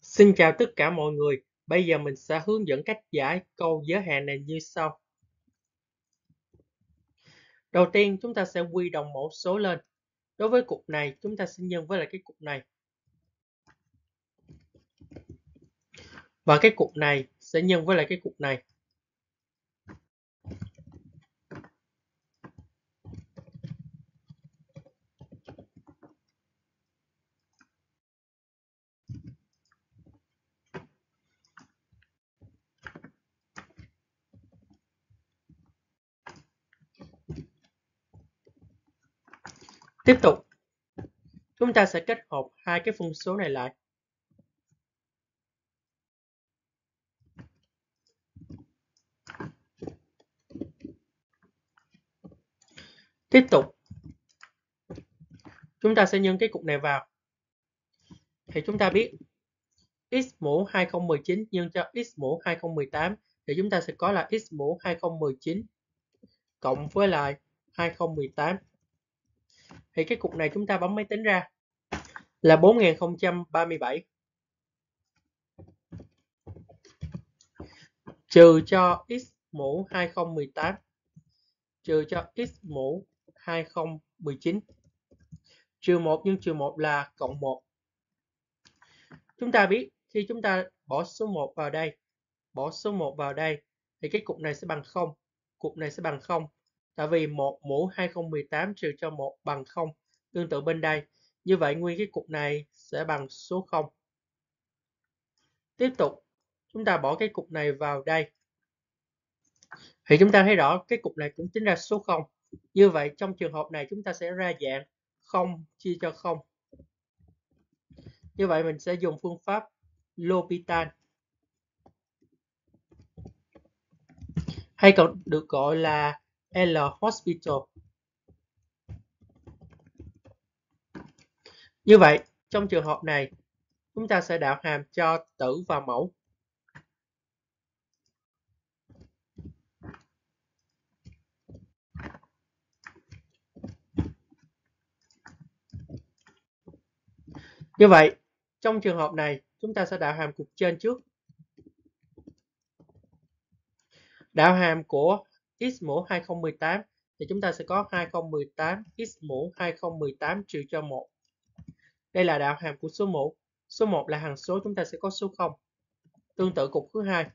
Xin chào tất cả mọi người. Bây giờ mình sẽ hướng dẫn cách giải câu giới hạn này như sau. Đầu tiên, chúng ta sẽ quy đồng mẫu số lên. Đối với cục này, chúng ta sẽ nhân với lại cái cục này. Và cái cục này sẽ nhân với lại cái cục này. Tiếp tục, chúng ta sẽ kết hợp hai cái phân số này lại. Tiếp tục, chúng ta sẽ nhân cái cục này vào. Thì chúng ta biết x mũ 2019 nhân cho x mũ 2018 thì chúng ta sẽ có là x mũ 2019 cộng với lại 2018. Thì cái cục này chúng ta bấm máy tính ra là 4037 trừ cho x mũ 2018 trừ cho x mũ 2019 trừ 1 nhân trừ 1 là cộng 1. Chúng ta biết khi chúng ta bỏ số 1 vào đây, thì cái cục này sẽ bằng 0, cục này sẽ bằng 0. Tại vì 1 mũ 2018 trừ cho 1 bằng 0. Tương tự bên đây. Như vậy nguyên cái cục này sẽ bằng số 0. Tiếp tục, chúng ta bỏ cái cục này vào đây. Thì chúng ta thấy rõ cái cục này cũng tính ra số 0. Như vậy trong trường hợp này chúng ta sẽ ra dạng 0 chia cho 0. Như vậy mình sẽ dùng phương pháp L'Hopital, hay còn được gọi là L'Hospital. Như vậy trong trường hợp này chúng ta sẽ đạo hàm cho tử và mẫu. Như vậy trong trường hợp này chúng ta sẽ đạo hàm cục trên trước. Đạo hàm của x mũ 2018 thì chúng ta sẽ có 2018 x mũ 2018 trừ cho 1. Đây là đạo hàm của số 1. Số 1 là hằng số, chúng ta sẽ có số 0. Tương tự cục thứ hai.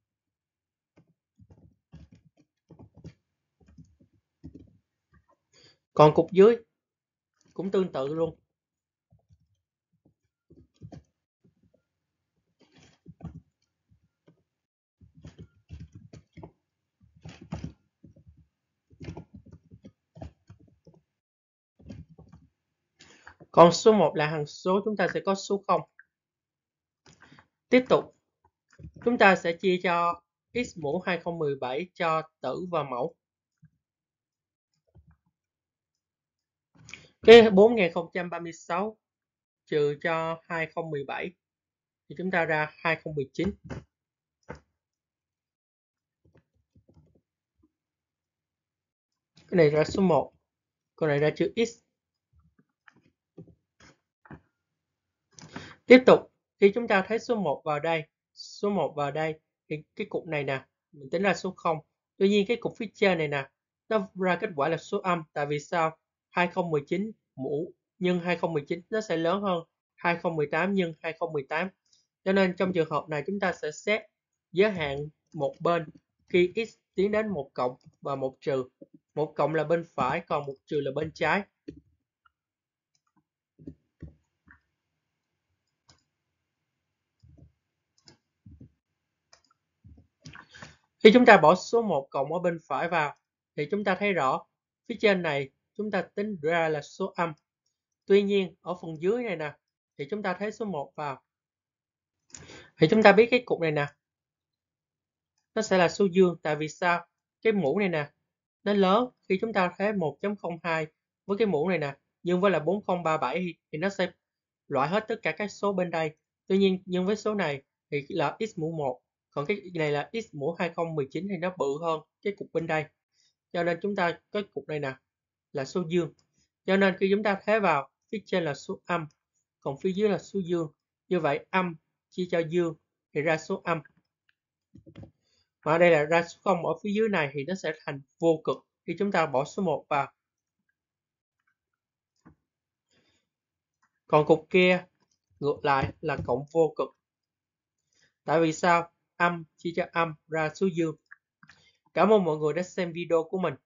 Còn cục dưới cũng tương tự luôn. Còn số 1 là hằng số, chúng ta sẽ có số 0. Tiếp tục, chúng ta sẽ chia cho x mũ 2017 cho tử và mẫu. Cái 4036 trừ cho 2017 thì chúng ta ra 2019. Cái này ra số 1, còn này ra chữ x. Tiếp tục, khi chúng ta thấy số 1 vào đây, thì cái cục này nè, mình tính ra số 0. Tuy nhiên cái cục phía trên này nè, nó ra kết quả là số âm. Tại vì sao? 2019 mũ nhân 2019 nó sẽ lớn hơn 2018 nhân 2018. Cho nên trong trường hợp này chúng ta sẽ xét giới hạn một bên khi x tiến đến 1 cộng và 1 trừ. 1 cộng là bên phải, còn 1 trừ là bên trái. Khi chúng ta bỏ số 1 cộng ở bên phải vào thì chúng ta thấy rõ phía trên này chúng ta tính ra là số âm. Tuy nhiên ở phần dưới này nè thì chúng ta thấy số 1 vào. Thì chúng ta biết cái cục này nè nó sẽ là số dương. Tại vì sao? Cái mũ này nè nó lớn. Khi chúng ta thấy 1.02 với cái mũ này nè nhân với là 4037 thì nó sẽ loại hết tất cả các số bên đây. Tuy nhiên nhân với số này thì là x mũ 1. Còn cái này là x mũ 2019 thì nó bự hơn cái cục bên đây. Cho nên chúng ta có cục này nè là số dương. Cho nên khi chúng ta thế vào, phía trên là số âm, còn phía dưới là số dương. Như vậy âm chia cho dương thì ra số âm. Mà đây là ra số 0 ở phía dưới này thì nó sẽ thành vô cực khi chúng ta bỏ số 1 vào. Còn cục kia ngược lại là cộng vô cực. Tại vì sao? Âm chia cho âm ra số dương. Cảm ơn mọi người đã xem video của mình.